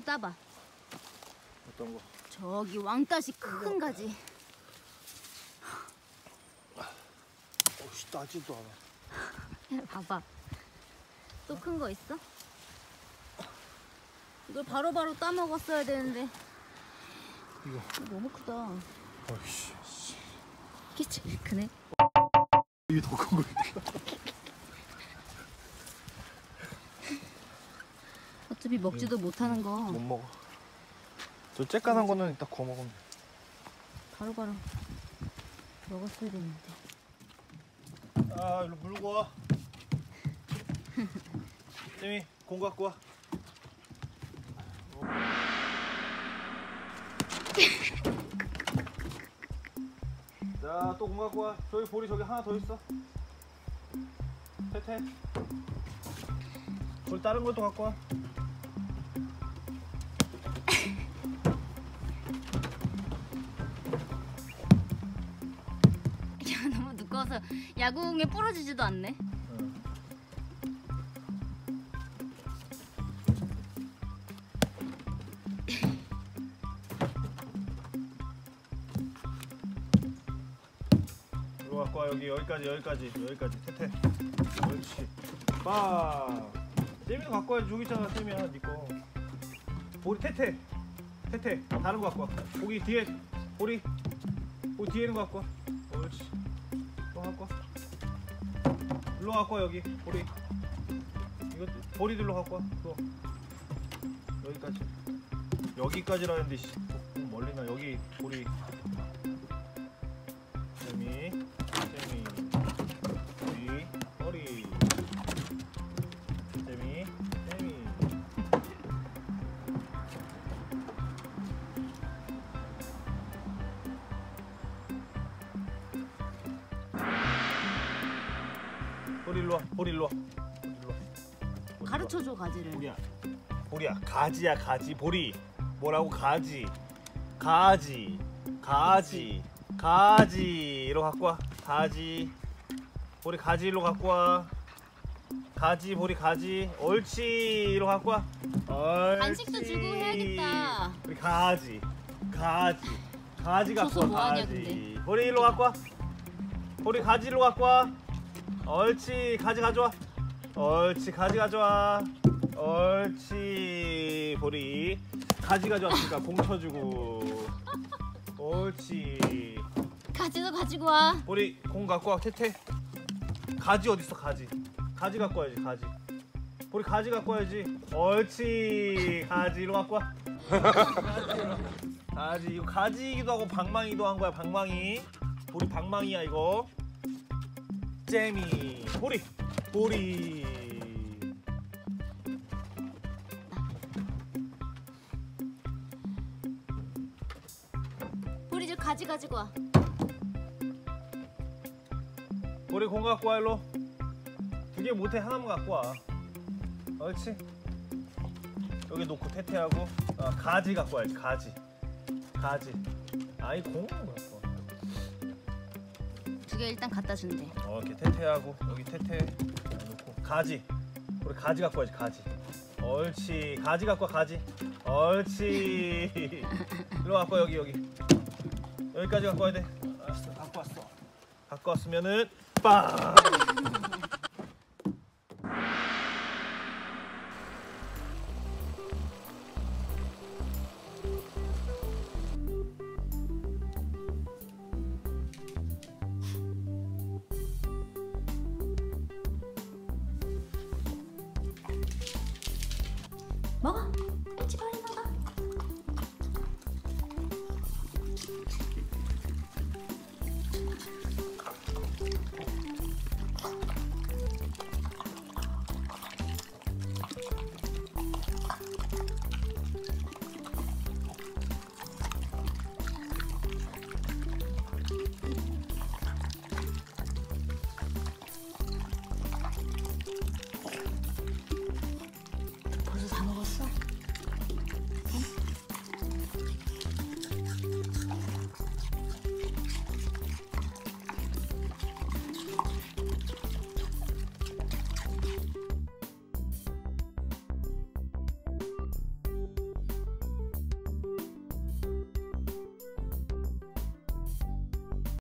좀 따봐. 어떤 거? 저기 왕따시 큰 가지. 어씨 따지도 않아. 봐봐. 또 큰 거 있어? 이걸 바로바로 따 먹었어야 되는데. 이거 너무 크다. 어이씨. 이게 제일 크네. 이게 더 큰 거. 어차피 먹지도 못하는 거. 못 먹어. 저 쬐깐한 거는 이따 구워 먹으면 돼. 바로바로 먹었어야 되는데. 아, 일로 물고 와. 쌤이 공 갖고 와. 자, 또 공 갖고 와. 저기 볼이 저기 하나 더 있어. 태태. 볼 다른 것도 갖고 와. 야, 너무 두꺼워서 야구공에 부러지지도 않네. 이거 갖고 와. 여기까지 태태. 그렇지. 빵. 쌤이도 갖고 와야지. 저기 있잖아, 쌤이야, 니꺼. 보리 태태. 다른 거 갖고 와. 거기 뒤에 보리 뒤에 있는 거 갖고 와. 옳지. 또 갖고 와. 일로 갖고 와. 여기 보리. 이거 보리들로 갖고 와. 또 여기까지라는데 씨. 멀리나. 여기 보리. 쌤이 보리 쌤이 보리 일로 와. 가르쳐줘 가지를. 보리야 가지야. 보리 뭐라고? 가지 일로 갖고 와. 보리 가지 일로 갖고 와. 보리 가지. 옳지. 일로 갖고 와. 옳지. 간식도 주고 해야겠다. 우리 가지 갖고 줘서 와. 뭐하냐, 가지. 근데. 보리 일로 갖고 와. 보리 가지 일로 갖고 와. 옳지. 가지 가져와. 옳지. 가지 가져와. 옳지. 보리 가지 가져왔으니까 공 쳐주고. 옳지. 가지도 가지고 와. 보리 공 갖고 와. 태태 가지 어딨어? 가지 갖고 와야지. 가지 보리 가지 갖고 와야지. 옳지. 가지 이리로 갖고 와. 가지 이거 가지이기도 하고 방망이도 한 거야. 방망이. 보리 방망이야 이거. 잼이 보리 우리 집 가지 가지고 와. 보리 공 갖고 와. 일로 2개 못해. 하나만 갖고 와. 옳지. 여기 놓고 태태하고 가지 갖고 와야지. 가지 아이 공은 갖고 와. 2개 일단 갖다 준대. 이렇게 태태하고 여기 태태 놓고 가지. 우리 가지 갖고 와야지. 가지. 옳지. 가지 갖고 와. 가지. 옳지. 일로 갖고 와. 여기까지 갖고 와야 돼. 알았어. 갖고 왔어. 갖고 왔으면은 빵. 먹어.